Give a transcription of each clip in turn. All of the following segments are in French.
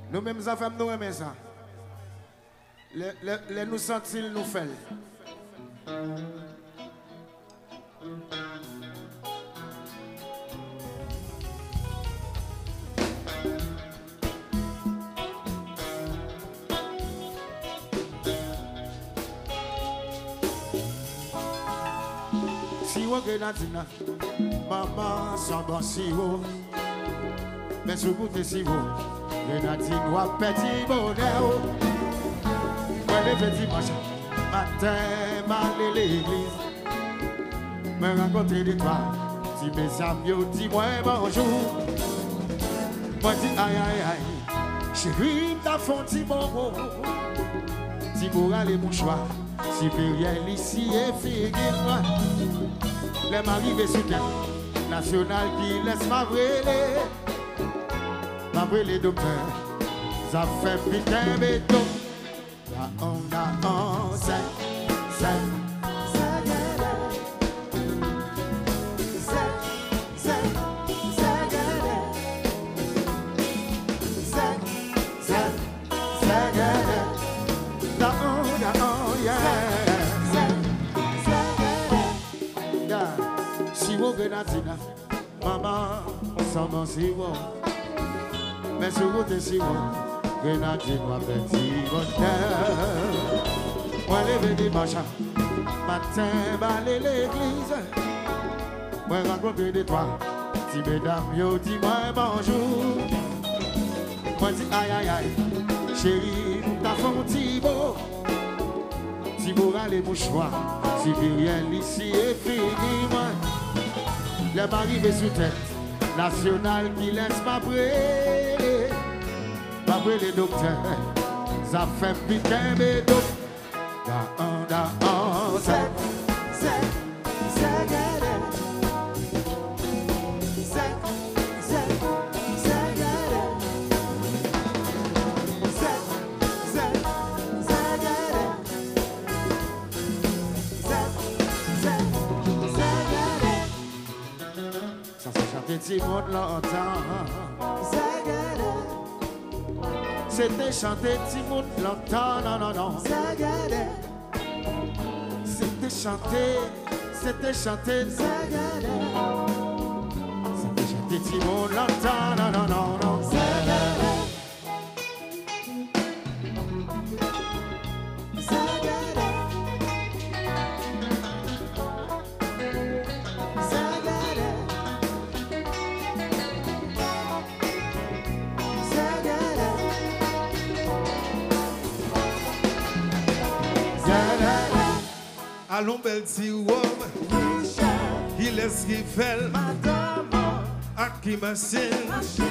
Nous-mêmes, ça fait nous aimer ça. Les nous sentir, nous fait. Si vous grenadina, maman sans bon si vous, mais sous goûter si vous, grenadine ou petit bonheur. Moi le dimanche matin, m'aller l'église, me rencontrer de toi, si mes amis dis moi bonjour. Moi dis aïe aïe aïe, chérie t'as font petit bonbon, si pour aller mon choix. Si rien ici et figure-moi, les m'arriver sur terre national qui laisse ma brûler docteur, ça fait putain béton. La on c'est. Maman, sans mon sirop, mais sur route sirop, grenadine, moi petit bonheur. Moi levé dimanche, matin, balai l'église, moi rencontrer de toi, si mesdames, yo dis-moi bonjour. Moi dis aïe aïe aïe, chérie, t'as fait un petit beau, si vous râlez mon choix, si rien ici est fini, moi. Les m'arriver sous tête nationale qui laisse ma brûler docteur, ça fait piquer mes dos. Petit monde longtemps, c'était chanter petit monde longtemps, non. C'était chanter, petit monde longtemps, non. Allons bel petit homme, il laisse qu'il fait, à qui machine,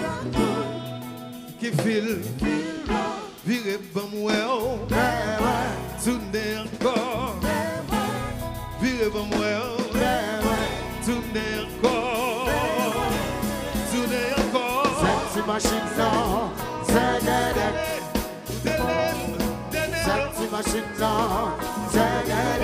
qui file, vire bon ouais, tourner encore, vire bon ouais, tourner encore, cette machine non, c'est cette machine non, c'est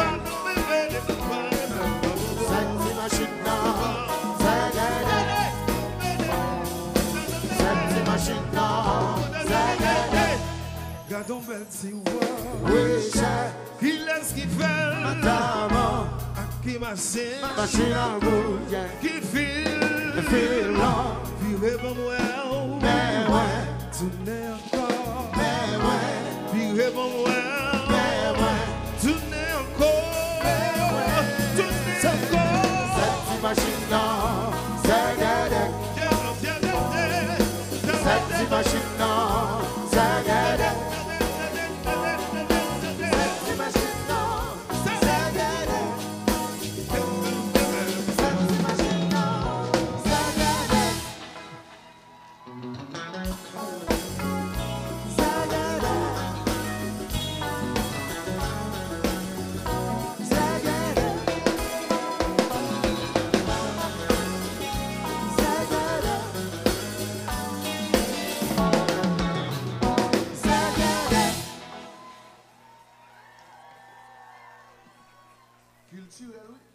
Gardons bel petit oui, il laisse qu'il fait, madame, à qui machine, machine en route, qui file, vire bon ouais, tourner encore, vire bon ouais, tourner encore, cette machine non, c'est cette machine non, culturel.